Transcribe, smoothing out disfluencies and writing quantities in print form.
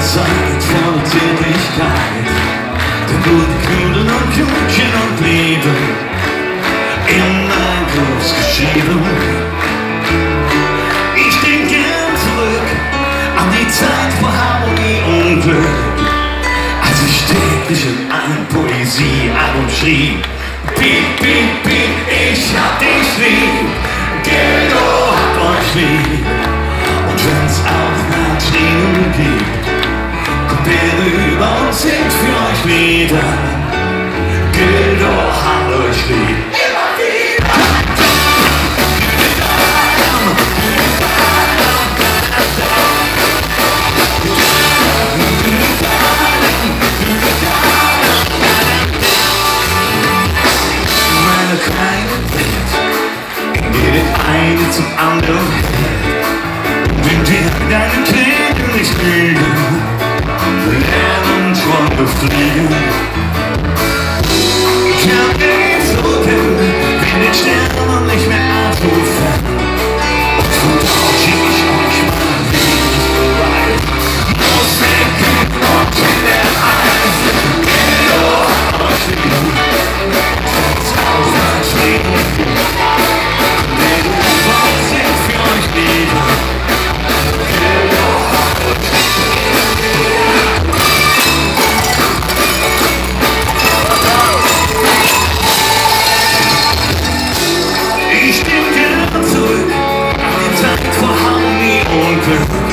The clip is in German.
Zeit voller Tätigkeit, da wurden Kugeln und Küchen und Liebe immer groß geschrieben. Ich denk gern zurück an die Zeit vor Harmonie und Glück, als ich täglich in ein Poesiealbum schrieb: Piep, piep, piep, ich hab dich lieb, Guildo hat euch lieb. Und wenn's auch mal Tränen gibt, kommt er rüber und singt für euch Lieder. Guildo hat euch lieb. Immer wieder. Meine kleine Welt, in der der eine zum anderen hält. Wenn dir deine Tränen nicht liegen, lernen Träume fliegen. Ich hab nichts zurück, wenn den Sternen nicht mehr anrufen. Und von dort schick ich euch mal Lied vorbei. Musik und in der Eis, Guildo hat euch lieb. Tausend Tränen, der Ruf singt für euch Lieder. Ich denk gern zurück an die Zeit vor Harmonie und Glück,